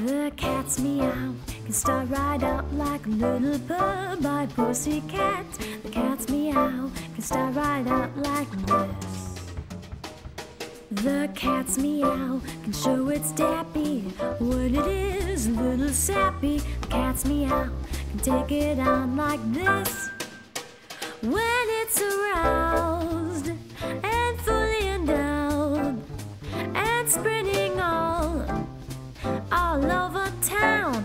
The cat's meow can start right out like a little bird by pussycat. The cat's meow can start right out like this. The cat's meow can show its dappy when it is a little sappy. The cat's meow can take it on like this. When it's aroused and fully endowed and sprinting all over town.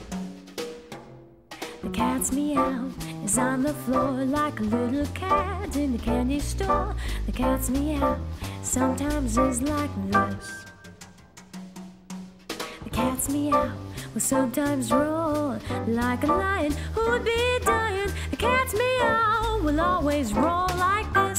The cat's meow is on the floor like a little cat in the candy store. The cat's meow sometimes is like this. The cat's meow will sometimes roar like a lion who would be dying. The cat's meow will always roar like this.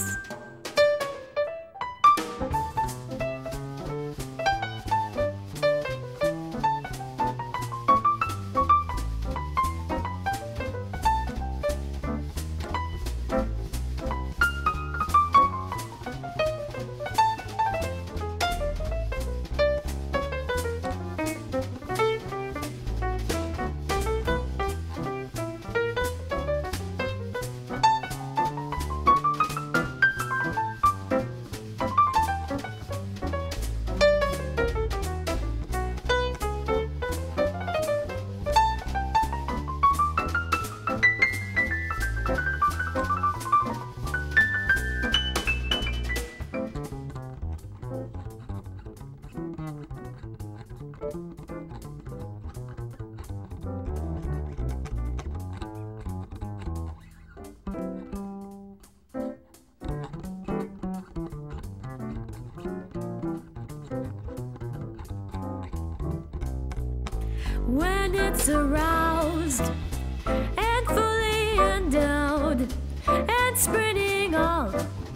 When it's aroused and fully endowed and sprinting all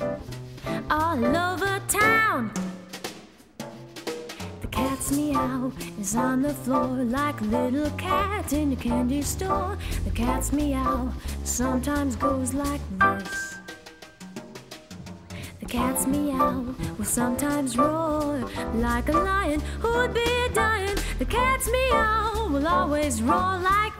over town. The cat's meow is on the floor like a little cat in a candy store. The cat's meow sometimes goes like this. The cat's meow will sometimes roar like a lion who would be dying. The cat's meow will always roar like